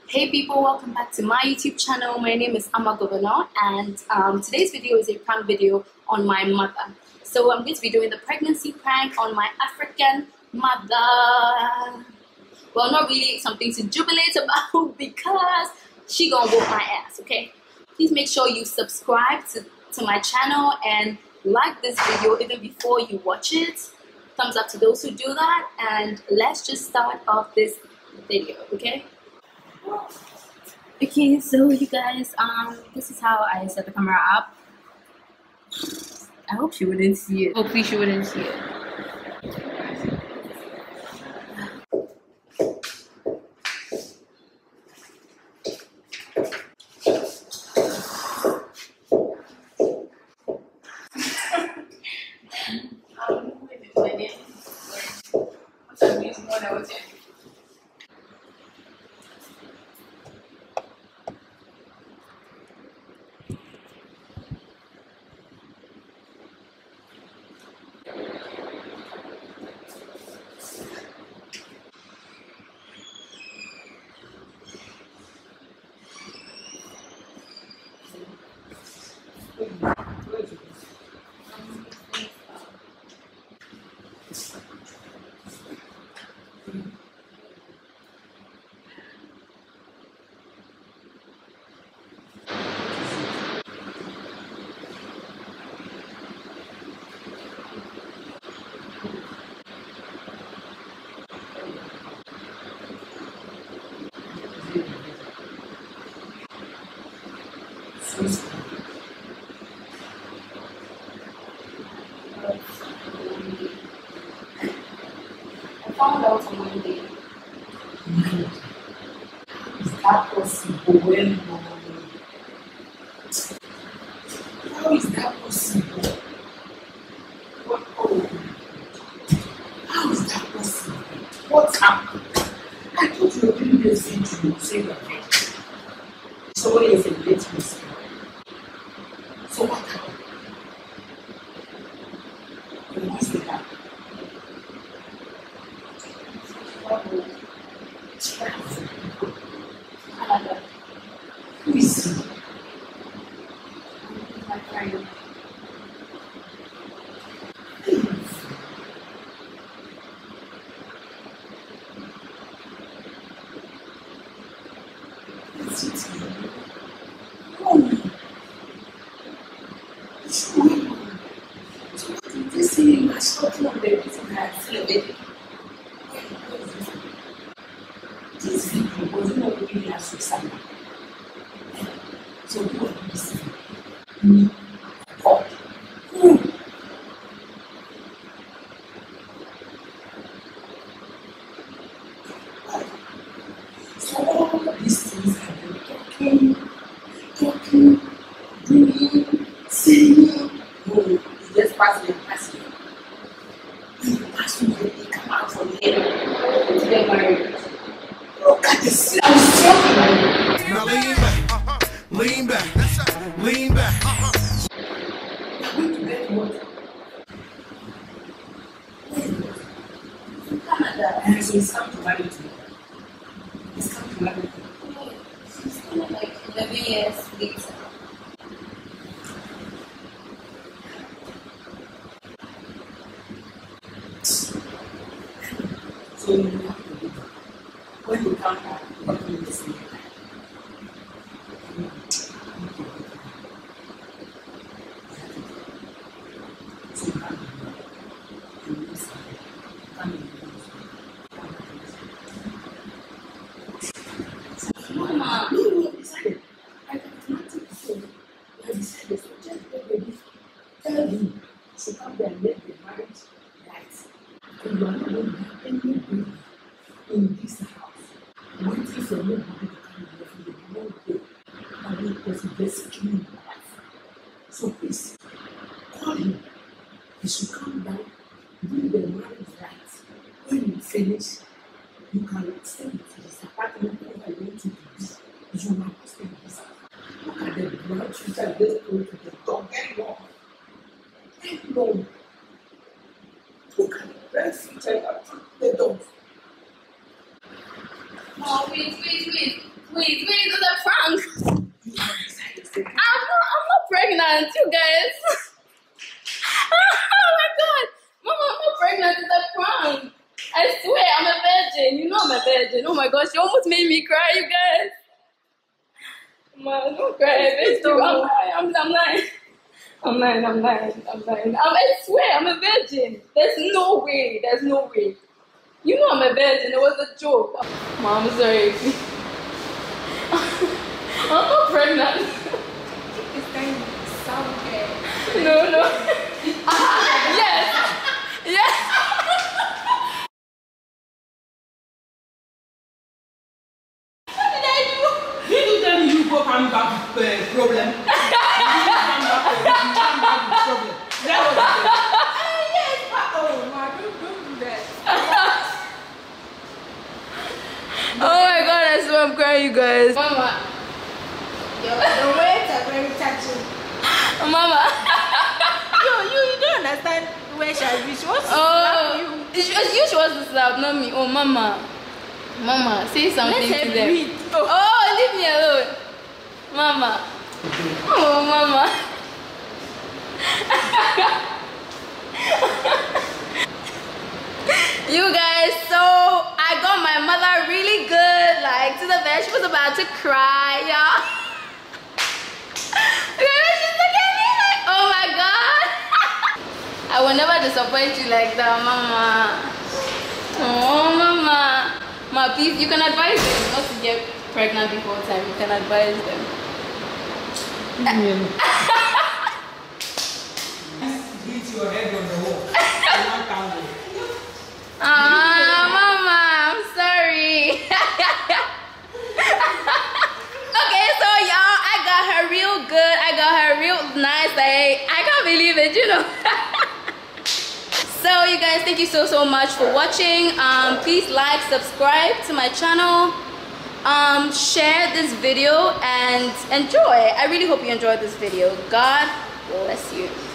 Hey people, welcome back to my YouTube channel. My name is Ama Governor, and today's video is a prank video on my mother. So I'm going to be doing the pregnancy prank on my African mother. Well, not really something to jubilate about because she gonna whoop my ass, okay? Please make sure you subscribe to my channel and like this video even before you watch it. Thumbs up to those who do that, and let's just start off this video, okay? Okay, so you guys, this is how I set the camera up. I hope she wouldn't see it. Hopefully she wouldn't see it. I found out on Monday. Is that possible? Well, how is that possible? What? Oh, how is that possible? What happened? I thought you were doing this thing to save your head. Somebody is a late mistake. So what happened? What is the happen? Canada. Who is he? My friend. This people was not really as suicide. So who are these people? God. Who? So all these things have been talking, doing, saying. No, it's just passing and passing. Passing, they come out from here to get married. Look at this. I'm struggling. Now lean back, lean back. I'm going to get what? In Canada. And so it's come to marry to me. It's come to marry to me. She's kind of like 11 years later. So you have to do that. When you come back, what will you say? So you have to do that. And you say, come and do this. Mama. No, we have decided. I have nothing to say. We have decided. So just get ready. Tell him to come there and make the marriage right. And you are not going to have anybody in this house waiting for nobody to come here for the whole day. And it was basically in life. So please, call him. He should come down, do the marriage right. When you finish, you can send it to his apartment wherever you want it to be. You will not stay in this house. Look at the bright future just go to the door. Very long. Very long. Look at the bright future at the door. Oh, wait. Wait, it's a prank. I'm not pregnant, you guys. Oh my god. Mama, I'm not pregnant, it's a prank. I swear, I'm a virgin. You know I'm a virgin. Oh my gosh, you almost made me cry, you guys. Man, don't cry, bitch. I'm lying. I'm lying. I swear, I'm a virgin. There's no way. You know I'm a virgin. It was a joke. Mom, I'm sorry. I'm not pregnant. It's kind of sound okay. No. Yes. What did I do? Did you tell me you go come back with problem? You come back with problem. That was it. Yes, but oh my, don't do that. Oh my god, I swear I'm crying, you guys. Mama. Your words are very touching. Mama. You don't understand where she has been. She wants to slap you. It's you she wants to slap, not me. Oh, Mama, say something Let her to them. breathe. Oh, leave me alone. Mama. Oh, Mama. You guys, so I got my mother really good, like to the bed. She was about to cry, y'all. She's looking at me like, oh my god. I will never disappoint you like that, Mama. Oh, Mama. Ma, please, you can advise them not to get pregnant before time. You can advise them. Hit your head on the wall. Mama, I'm sorry. Okay, so y'all, I got her real good. I got her real nice. Like, I can't believe it, you know. So you guys, thank you so much for watching. Please like, subscribe to my channel. Share this video and enjoy. I really hope you enjoyed this video. God bless you.